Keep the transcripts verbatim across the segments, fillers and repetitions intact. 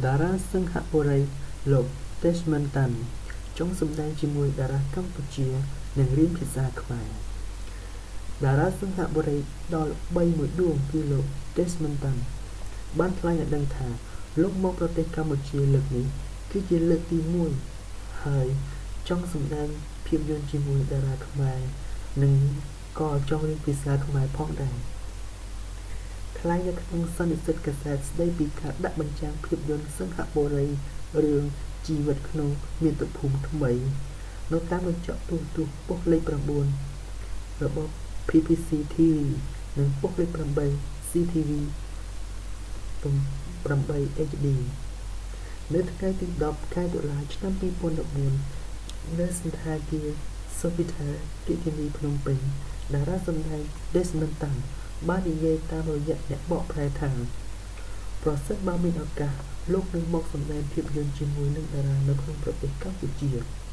Dara Singh Hapurai លោក Desmond Tutu ចង់សម្ដែងជាមួយតារាកម្ពុជានិងរៀនភាសាខ្មែរ តារាសិង្ហបុរីដល់បីមួយដួងគឺលោក Desmond Tutu បានថ្លែងឲ្យដឹងថាលោកមកប្រទេសកម្ពុជាលើកនេះគឺជាលើកទីមួយហើយចង់សម្ដែងភាពយន្តជាមួយតារាខ្មែរនិងក៏ចង់រៀនភាសាខ្មែរផងដែរថ្លែងនៅក្នុងសន្និសីទកាសែតស្ដីពីការដាក់បញ្ចាំងភាពយន្តសិង្ហបុរីរឿងជីវិតក្នុងមាតុភូមិថ្មីនៅតាមកញ្ចក់ទូរទស្សន៍ប៉ុស្តិ៍លេខ៩របស់ ភី ភី ស៊ី ទី វី និងប៉ុស្តិ៍លេខ៨ ซี ที វី 8 เอช ดี នៅថ្ងៃទីដប់ខែតុលាឆ្នាំពីរពាន់ដប់បួននៅសន្តាគារ Sofitel រាជធានីភ្នំពេញតារាសម្ដែង Desmond Tutu បាននិយាយតាមរយៈអ្នកបកប្រែថាប្រសិនបើមានឱកាសលោកនឹងមកសម្ដែងភាពយន្តជាមួយនឹងតារានៅក្នុងប្រទេសកម្ពុជា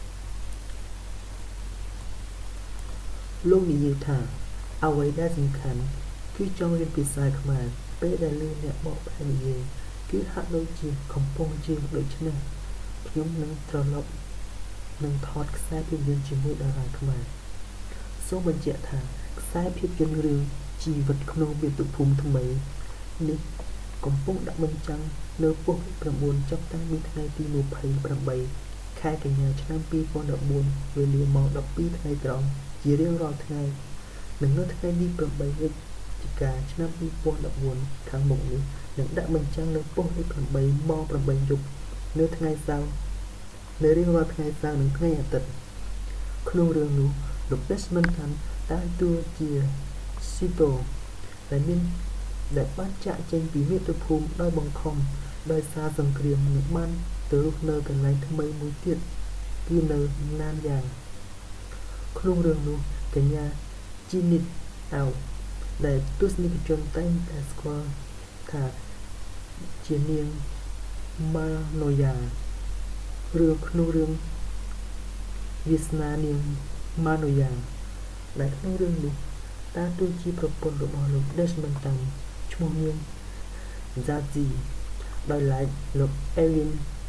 លោកនិយាយថាអ្វីដែលសំខាន់គឺចង់រៀនភាសាខ្មែរពេលដែលលឺអ្នកបកប្រែនិយាយគឺហាក់ដូចជាកំពុងជាដូច្នេះខ្ញុំនឹងត្រឡប់នឹងថតខ្សែភាពយន្តជាមួយតារាខ្មែរសូមបញ្ជាក់ថាខ្សែភាពយន្តរឿងជីវិតក្នុងមាតុភូមិថ្មីនេះកំពុងដាក់បញ្ចាំងនៅប៉ុស្តិ៍៩ចុះតាំងពីថ្ងៃទី២៨ខែកញ្ញាឆ្នាំពីរពាន់ដប់បួនវេលាម៉ោងដប់ពីរថ្ងៃត្រង់ជារៀងរាល់ថ្ងៃនិងនៅថ្ងៃទី៨វិច្ឆិកាឆ្នាំពីរពាន់ដប់បួនខាងមុខនេះនឹងដាក់បញ្ចាំងនៅប៉ុស្តិ៍លេខ៨ម៉ោង៨យប់នៅថ្ងៃសៅរ៍នៅរៀងរាល់ថ្ងៃសៅរ៍និងថ្ងៃអាទិត្យក្នុងរឿងនោះលោក Desmond Tutu បានតួជាស៊ីតូដែលមានដែលបានចាក់ចេញពីមាតុភូមិដោយបង្ខំដោយសារសង្គ្រាមនិងបានទៅរស់នៅកន្លែងថ្មីមួយទៀតគឺនៅណានយ៉ាងក្នុងរឿងនោះកញ្ញាជីនីតអៅដែលទស្សនិកជនតែងតែស្គាល់ថាជានាងម៉ាណូយ៉ារឿងក្នុងរឿងវាសនានាងម៉ាណូយ៉ាដែលក្នុងរឿងនោះតាគឺជាប្រពន្ធរបស់លោក Desmond Tutu ឈ្មោះនាង Zazie ដោយឡែកលោក Elin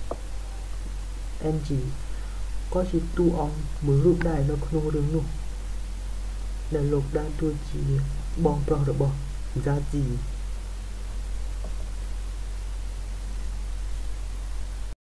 Ng ក៏ជាតួអង្គមួយរូបដែរនៅក្នុងរឿងនោះដែលលោកបានតួជាបងប្រុសរបស់ Zazie